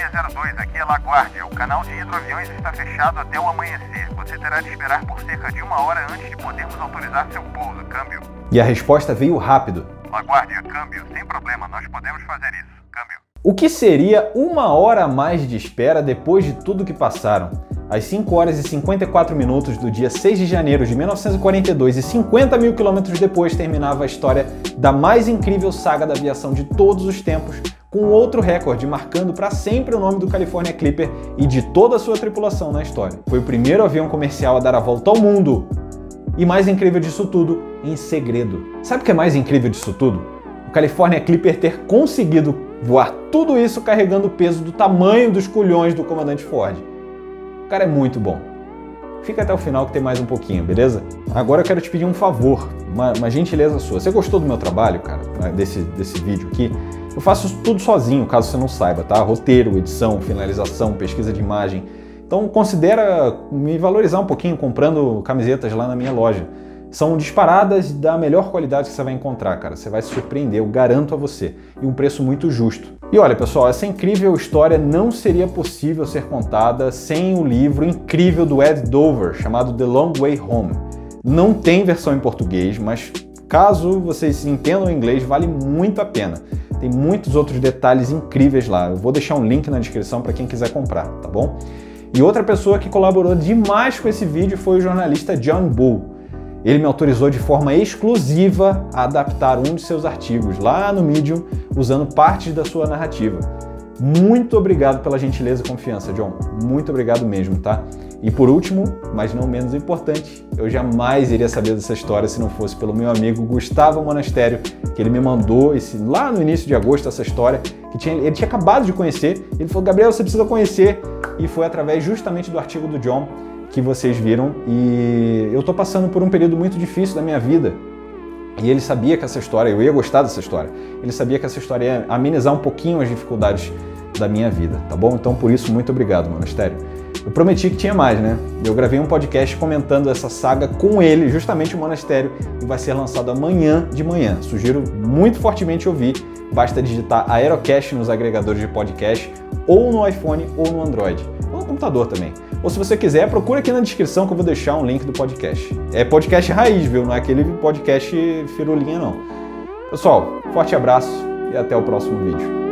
Speaker 3: zero dois, aqui é LaGuardia. O canal de hidroaviões está fechado até o amanhecer. Você terá de esperar por cerca de uma hora antes de podermos autorizar seu pouso. Câmbio.
Speaker 1: E a resposta veio rápido.
Speaker 3: LaGuardia, câmbio. Sem problema, nós podemos fazer isso. Câmbio.
Speaker 1: O que seria uma hora a mais de espera depois de tudo que passaram? Às cinco horas e cinquenta e quatro minutos do dia seis de janeiro de mil novecentos e quarenta e dois e cinquenta mil quilômetros depois terminava a história da mais incrível saga da aviação de todos os tempos, com outro recorde marcando para sempre o nome do California Clipper e de toda a sua tripulação na história. Foi o primeiro avião comercial a dar a volta ao mundo. E mais incrível disso tudo, em segredo. Sabe o que é mais incrível disso tudo? O California Clipper ter conseguido voar tudo isso carregando o peso do tamanho dos culhões do comandante Ford. O cara é muito bom. Fica até o final que tem mais um pouquinho, beleza? Agora eu quero te pedir um favor, uma, uma gentileza sua. Você gostou do meu trabalho, cara, desse, desse vídeo aqui? Eu faço tudo sozinho, caso você não saiba, tá? Roteiro, edição, finalização, pesquisa de imagem. Então considera me valorizar um pouquinho comprando camisetas lá na minha loja. São disparadas da melhor qualidade que você vai encontrar, cara. Você vai se surpreender, eu garanto a você. E um preço muito justo. E olha, pessoal, essa incrível história não seria possível ser contada sem o livro incrível do Ed Dover, chamado The Long Way Home. Não tem versão em português, mas caso vocês entendam o inglês, vale muito a pena. Tem muitos outros detalhes incríveis lá. Eu vou deixar um link na descrição para quem quiser comprar, tá bom? E outra pessoa que colaborou demais com esse vídeo foi o jornalista John Bull. Ele me autorizou de forma exclusiva a adaptar um de seus artigos lá no Medium, usando partes da sua narrativa. Muito obrigado pela gentileza e confiança, John. Muito obrigado mesmo, tá? E por último, mas não menos importante, eu jamais iria saber dessa história se não fosse pelo meu amigo Gustavo Monastério, que ele me mandou esse, lá no início de agosto essa história, que tinha, ele tinha acabado de conhecer. Ele falou, Gabriel, você precisa conhecer. E foi através justamente do artigo do John que vocês viram, e eu tô passando por um período muito difícil da minha vida, e ele sabia que essa história, eu ia gostar dessa história, ele sabia que essa história ia amenizar um pouquinho as dificuldades da minha vida, tá bom? Então por isso, muito obrigado, Monastério. Eu prometi que tinha mais, né? Eu gravei um podcast comentando essa saga com ele, justamente o Monastério, e vai ser lançado amanhã de manhã. Sugiro muito fortemente ouvir, basta digitar Aerocast nos agregadores de podcast, ou no iPhone ou no Android, ou no computador também. Ou se você quiser, procura aqui na descrição que eu vou deixar um link do podcast. É podcast raiz, viu? Não é aquele podcast firulinha, não. Pessoal, forte abraço e até o próximo vídeo.